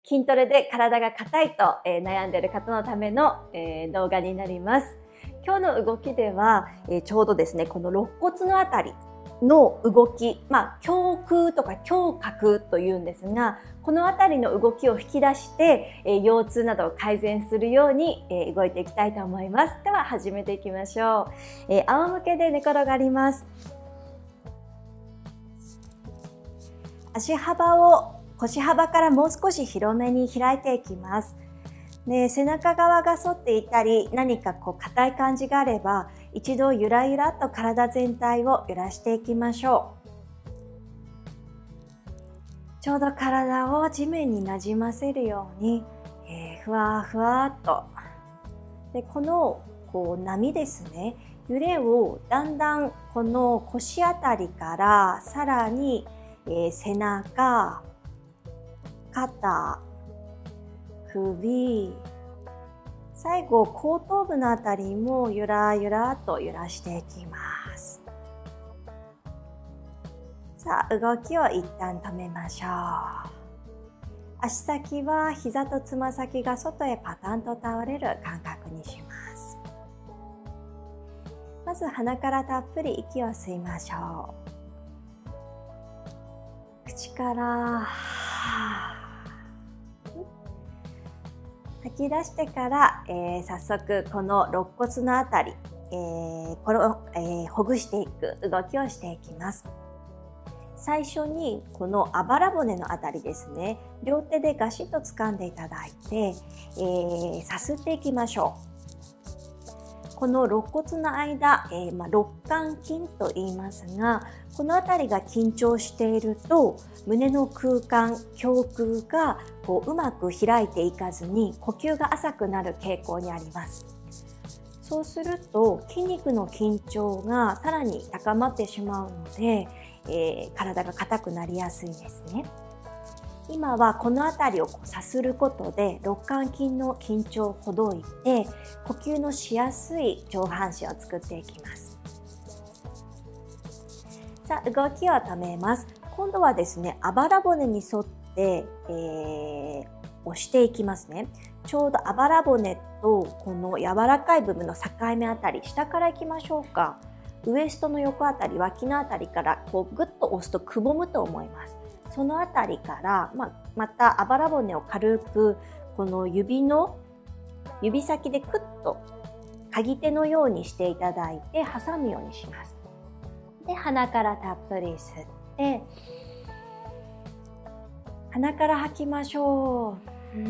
筋トレで体が硬いと、悩んでいる方のための、動画になります。今日の動きでは、ちょうどですね、この肋骨のあたりの動き、胸腔とか胸郭というんですが、このあたりの動きを引き出して、腰痛などを改善するように、動いていきたいと思います。では始めていきましょう。仰向けで寝転がります。足幅を腰幅からもう少し広めに開いていきます。で、背中側が反っていたり、何か硬い感じがあれば、一度ゆらゆらっと体全体を揺らしていきましょう。ちょうど体を地面になじませるように、ふわふわっと。で、この波ですね、揺れをだんだんこの腰あたりからさらに、背中、肩、首、最後後頭部のあたりもゆらゆらと揺らしていきます。さあ、動きを一旦止めましょう。足先は膝とつま先が外へパタンと倒れる感覚にします。まず鼻からたっぷり息を吸いましょう。口から吐き出してから、早速この肋骨のあたり、ほぐしていく動きをしていきます。最初にこのあばら骨のあたりですね、両手でガシッと掴んでいただいて、さすっていきましょう。この肋骨の間、肋間筋と言いますが、このあたりが緊張していると胸の空間、胸腔がうまく開いていかずに呼吸が浅くなる傾向にあります。そうすると筋肉の緊張がさらに高まってしまうので、体が硬くなりやすいんですね。今はこの辺りをさすることで肋間筋の緊張をほどいて呼吸のしやすい上半身を作っていきます。さあ、動きを止めます。今度はですね、あばら骨に沿って、押していきますね。ちょうどあばら骨とこの柔らかい部分の境目あたり、下からいきましょうか。ウエストの横あたり、脇のあたりからグッと押すとくぼむと思います。そのあたりから、またあばら骨を軽くこの指先でクッと鍵手のようにしていただいて挟むようにします。で、鼻からたっぷり吸って鼻から吐きましょう。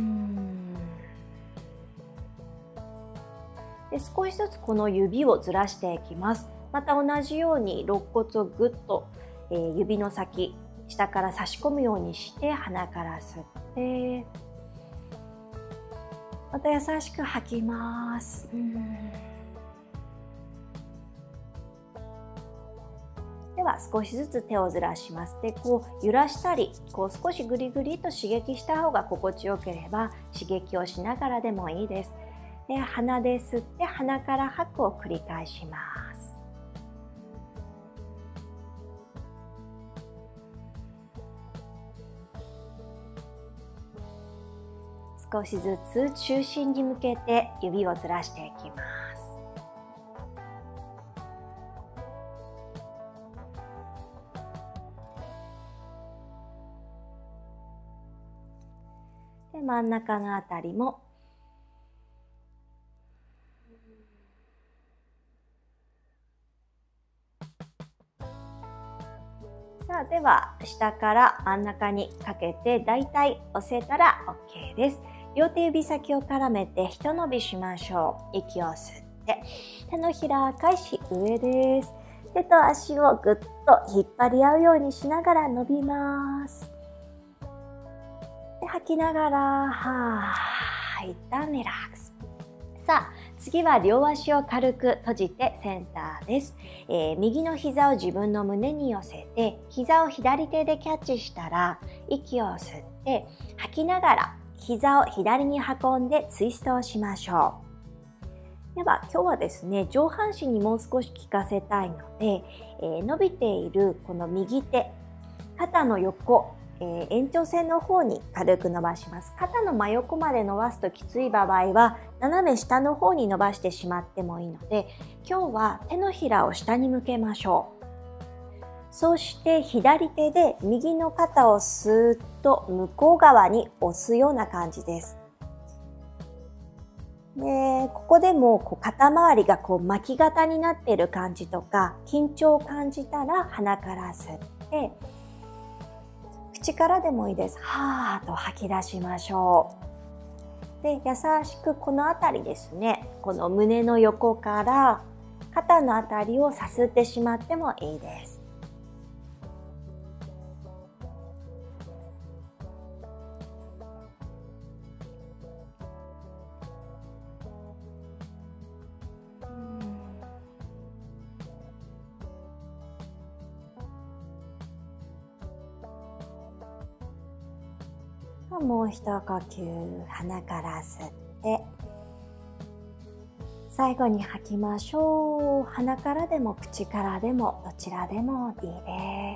で、少しずつこの指をずらしていきます。また同じように肋骨をぐっと、指の先下から差し込むようにして鼻から吸ってまた優しく吐きます。では少しずつ手をずらします。で、揺らしたり少しグリグリと刺激した方が心地よければ刺激をしながらでもいいです。で、鼻で吸って鼻から吐くを繰り返します。少しずつ中心に向けて指をずらしていきます。で、真ん中のあたりもさあ、では下から真ん中にかけてだいたい押せたら OK です。両手指先を絡めてひと伸びしましょう。息を吸って手のひら返し上です。手と足をぐっと引っ張り合うようにしながら伸びます。で、吐きながら一旦リラックス。さあ、次は両足を軽く閉じてセンターです。右の膝を自分の胸に寄せて膝を左手でキャッチしたら息を吸って吐きながら膝を左に運んでツイストをしましょう。では今日はですね、上半身にもう少し効かせたいので、伸びているこの右手、肩の横、 延長線の方に軽く伸ばします。肩の真横まで伸ばすときつい場合は斜め下の方に伸ばしてしまってもいいので、今日は手のひらを下に向けましょう。そして左手で右の肩をスーッと向こう側に押すような感じです。で、ここでも肩周りが巻き型になっている感じとか緊張を感じたら鼻から吸って、口からでもいいです。はーっと吐き出しましょう。で、優しくこの辺りですね、この胸の横から肩の辺りをさすってしまってもいいです。もう一呼吸、鼻から吸って、最後に吐きましょう。鼻からでも口からでもどちらでもいいです。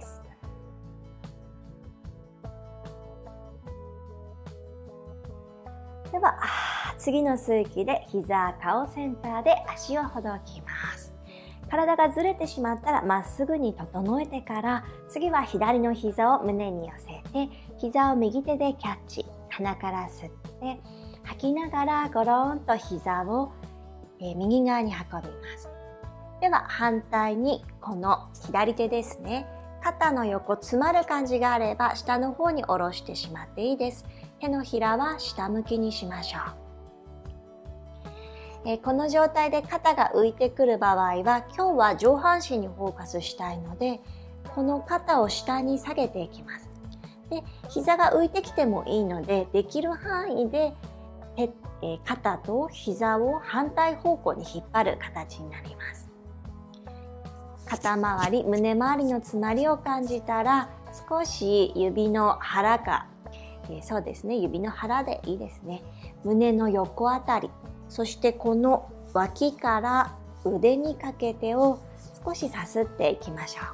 では、次の吸う息で膝、顔センターで足をほどきます。体がずれてしまったらまっすぐに整えてから、次は左の膝を胸に寄せて、膝を右手でキャッチ、鼻から吸って吐きながらゴロンと膝を右側に運びます。では反対にこの左手ですね、肩の横詰まる感じがあれば下の方に下ろしてしまっていいです。手のひらは下向きにしましょう。この状態で肩が浮いてくる場合は、今日は上半身にフォーカスしたいので、この肩を下に下げていきます。で、膝が浮いてきてもいいので、できる範囲で肩と膝を反対方向に引っ張る形になります。肩周り、胸周りの詰まりを感じたら、少し指の腹か、そうですね、指の腹でいいですね。胸の横あたり、そしてこの脇から腕にかけてを少しさすっていきましょう。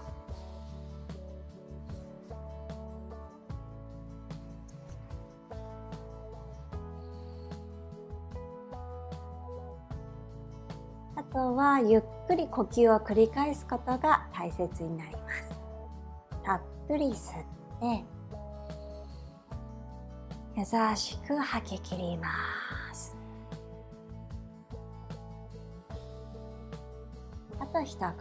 あとはゆっくり呼吸を繰り返すことが大切になります。たっぷり吸って優しく吐き切ります。あと一呼吸。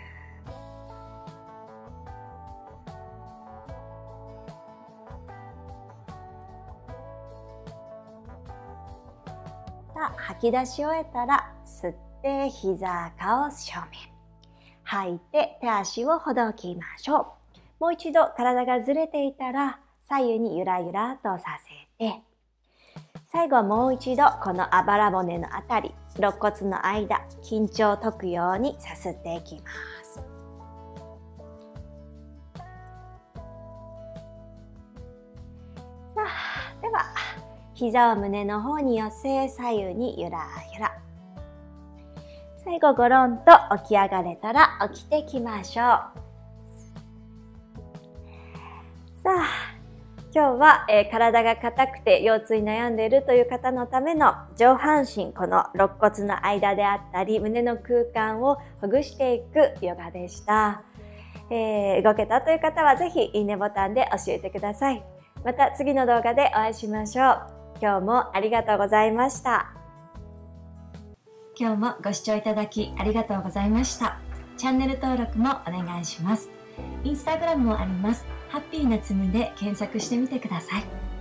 さあ、吐き出し終えたら吸って膝、顔正面。吐いて手足をほどきましょう。もう一度体がずれていたら左右にゆらゆらとさせて、最後はもう一度このあばら骨のあたり、肋骨の間、緊張を解くようにさすっていきます。さあ、では膝を胸の方に寄せ、左右にゆらゆら。最後ゴロンと起き上がれたら起きてきましょう。さあ、今日は、体が硬くて腰痛に悩んでいるという方のための上半身、この肋骨の間であったり胸の空間をほぐしていくヨガでした。動けたという方はぜひいいねボタンで教えてください。また次の動画でお会いしましょう。今日もありがとうございました。 今日もご視聴いただきありがとうございました。チャンネル登録もお願いします。インスタグラムもあります。ハッピーなつむで検索してみてください。